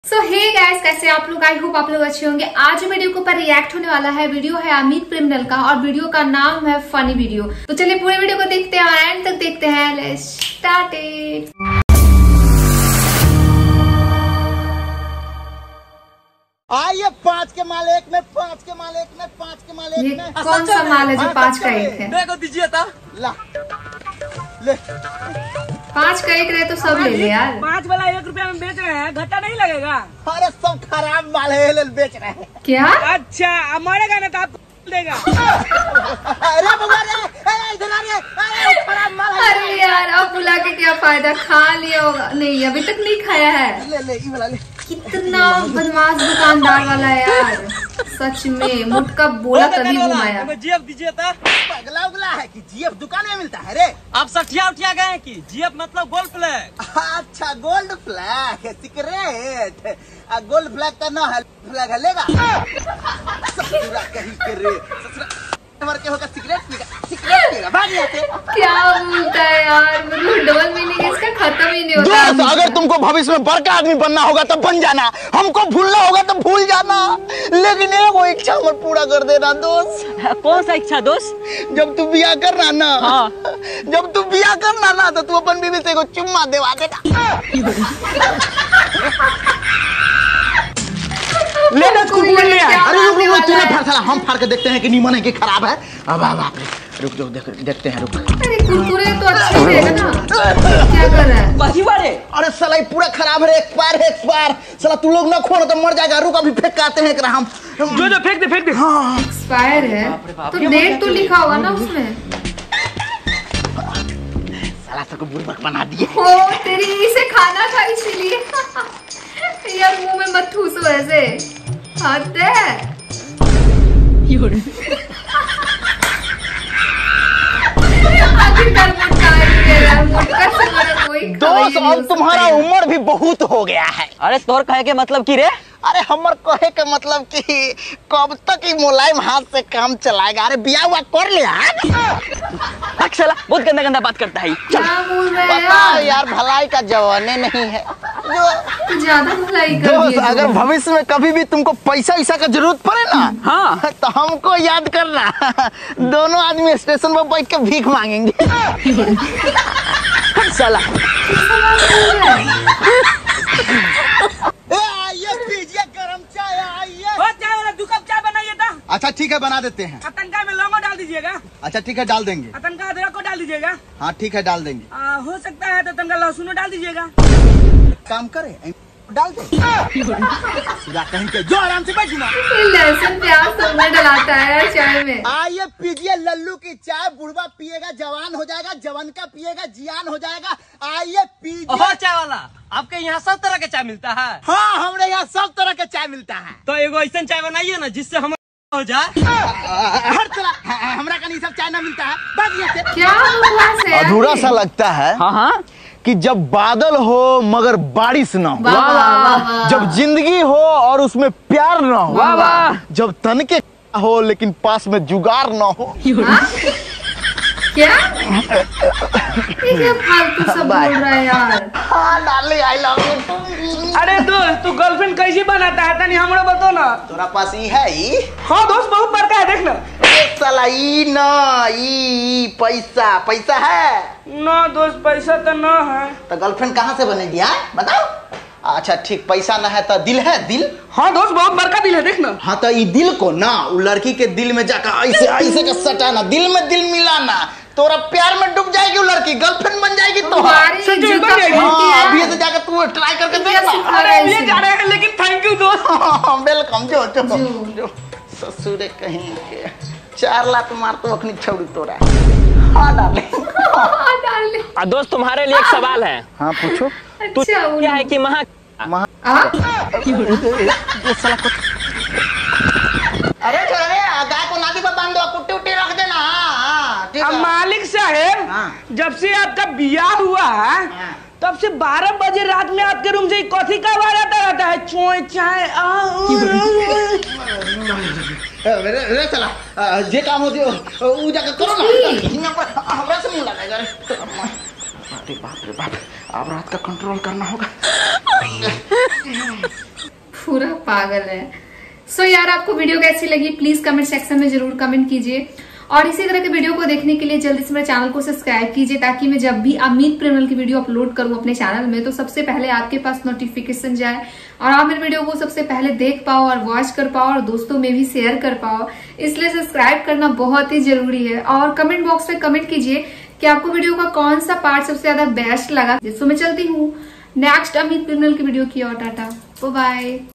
सो hey guys, कैसे आप लोग? आई होप आप लोग अच्छे होंगे। आज वीडियो के ऊपर रिएक्ट होने वाला है। वीडियो है अमित प्रेमनल का और वीडियो का नाम है फनी वीडियो। तो चलिए पूरे वीडियो को देखते हैं और एंड तक देखते हैं। Let's start it. आइए 5 के माल एक में, 5 के माल एक में, 5 के माल एक में। कौन सा माल है जो 5 का 1 है? देखो दीजिए था ला ले 5 का 1 रहे तो सब ले ले यार। 5 वाला 1 रुपया में बेच रहे हैं, घाटा नहीं लगेगा। अरे सब खराब माल है, ले बेच रहे हैं। क्या? अच्छा हमारे गाना तो आपको देगा। अरे भगवान इधर आ रही है, अरे खराब माल है। अरे यार अब बुला के क्या फायदा, खा लिया होगा। नहीं अभी तक नहीं खाया है। ले ये वाला ले। कितना बदमाश दुकानदार वाला है यार, सच में। मुटका बोला तभी घुमाया। जीएफ दीजिए था। पगला उगला है कि जीएफ दुकान में मिलता है रे। आप सठिया उठिया गए कि जीएफ मतलब गोल्ड फ्लैग। अच्छा गोल्ड फ्लैग है, सिगरेट। गोल्ड फ्लैग का ना है, फ्लैग है लेगा। ससुरा कहीं के रे मर के होगा, सिगरेट पीगा भाग जाते। क्या बोलता है यार, मतलब डबल मीनिंग इसका खत्म ही नहीं होता। दोस्त अगर तुमको भविष्य में बड़का आदमी बनना होगा तब बन जाना, हमको भूलना होगा तो भूल जाना, लेकिन वो इच्छा मत पूरा कर देना दोस्त। कौन सा इच्छा दोस्त? जब तू बिया करना ना, हाँ। जब तू बिया करना ना तो तू अपन बीवी से को चुम्मा देवा देना। ले लो तू बोल लिया। अरे रुक तूने फाड़ साला, हम फाड़ के देखते हैं कि नीमन है कि खराब है। अब रुक देखते हैं रुक। अरे कुरकुरे तो अच्छे ही है ना, क्या कर रहा है? वही वाले। अरे साला ये पूरा खराब है, एक्सपायर साला। तू लोग ना खोना तो मर जाएगा। रुक अभी फेंक के आते हैं हम। जो फेंक दे। हाँ एक्सपायर है तो डेट तो लिखा होगा ना उसमें। साला सबको बुर्बक बना दिए। ओ तेरी इसे खाना था इसीलिए। यार मुंह में मत ठूसो ऐसे, हद है। दोस्त अब तुम्हारा उम्र भी बहुत हो गया है। अरे तोर कहे के मतलब की रे? अरे हमर कहे के मतलब कि कब तक ही मुलायम हाथ से काम चलाएगा। अरे बिया हुआ कर ले साला बहुत गंदा बात करता है। क्या बोल रहा है पता यार, भलाई का जवाने नहीं है जो ज्यादा भलाई कर दोस्त। दिए। अगर भविष्य में कभी भी तुमको पैसा का जरूरत पड़े ना, हाँ तो हमको याद करना। दोनों आदमी स्टेशन पर बैठ के भीख मांगेंगे। साला आइए पीजिए गरम चाय, आइए। चाय वाला 2 कप चाय बनाइए था। अच्छा ठीक है बना देते हैं। तनका में लौंग डाल दीजिएगा। अच्छा ठीक है डाल देंगे। तनका अदरक को डाल दीजिएगा। हाँ ठीक है डाल देंगे। हो सकता है तो तनका लहसुन डाल दीजिएगा। काम करे डाल दे। कहीं के जो आराम से बैठ ना। लहसुन प्याज सब में डलाता है चाय में। आइए पीजिए लल्लू की चाय। बुढ़वा पिएगा जवान हो जाएगा, जवान का पिएगा जियान हो जाएगा। आइए पीजिए। चाय वाला आपके यहाँ सब तरह का चाय मिलता है? हाँ हमारे यहाँ सब तरह का चाय मिलता है। तो एगो ऐसा चाय बनाइए ना जिससे हम हो जाए। हर तरह हमरा का नहीं सब चाय ना मिलता है। क्या बकवास है? अधूरा सा लगता है हाँ कि जब बादल हो मगर बारिश ना हो, वाह, वाह, वाह। जब जिंदगी हो और उसमें प्यार ना हो, वाह, वाह। जब तनके हो लेकिन पास में जुगाड़ ना हो। क्या ये फालतू सब बोल रहा है यार। हाँ डाली आई लव यू। अरे दोस्त तू गर्लफ्रेंड कैसी बनाता है तनी हमरो बताओ ना। तोरा पास ई है ई? हाँ दोस्त बहुत बड़का है, देख ना। साला ई ना ई पैसा है ना दोस्त, पैसा तो ना है। तो गर्लफ्रेंड कहाँ से बनेगी यार बताओ। अच्छा ठीक, पैसा ना है तो दिल है? दिल हाँ दोस्त बहुत बड़का दिल है, देख ना। हाँ तो ये दिल को ना वो लड़की के दिल में जाकर ऐसे का सटाना, दिल में दिल मिलाना। तोरा प्यार में डूब जाएगी वो लड़की, गर्लफ्रेंड बन जाएगी। तो हाँ अभी से जाकर तू ट्राई करके देखना। अरे ये जा रहे हैं लेकिन थैंक यू दोस्त। वेलकम। जो ससुरे कहीं के 4 लाख मार तो अखनी छोड़ी तोरा। हाँ डाले। दोस्त तुम्हारे लिए एक सवाल है। हाँ पूछो। तू क्या है कि अरे गाय को नादी पर बांध दो, कुट्टी उट्टी रख देना। हाँ मालिक साहेब जब से आपका बियाह हुआ है तब से 12 बजे रात में आपके रूम से कॉफी का आवाज आता रहता है। चोय चाय रे साला जे काम होती उ जाके करो ना। हमरा से मुंह लगाएगा। अरे बाप रे बाप, अब रात का कंट्रोल करना होगा। पागल है। सो यार, आपको वीडियो कैसी लगी प्लीज कमेंट सेक्शन में जरूर कमेंट कीजिए, और इसी तरह के वीडियो को देखने के लिए जल्दी से मेरे चैनल को सब्सक्राइब कीजिए, ताकि मैं जब भी अमित प्रेमनल की वीडियो अपलोड करूं अपने चैनल में तो सबसे पहले आपके पास नोटिफिकेशन जाए और आप मेरे वीडियो को सबसे पहले देख पाओ और वॉच कर पाओ और दोस्तों में भी शेयर कर पाओ। इसलिए सब्सक्राइब करना बहुत ही जरूरी है, और कमेंट बॉक्स में कमेंट कीजिए कि आपको वीडियो का कौन सा पार्ट सबसे ज्यादा बेस्ट लगा। जिससे मैं चलती हूँ नेक्स्ट अमित प्रेमनल की वीडियो की ओर। Tata bye.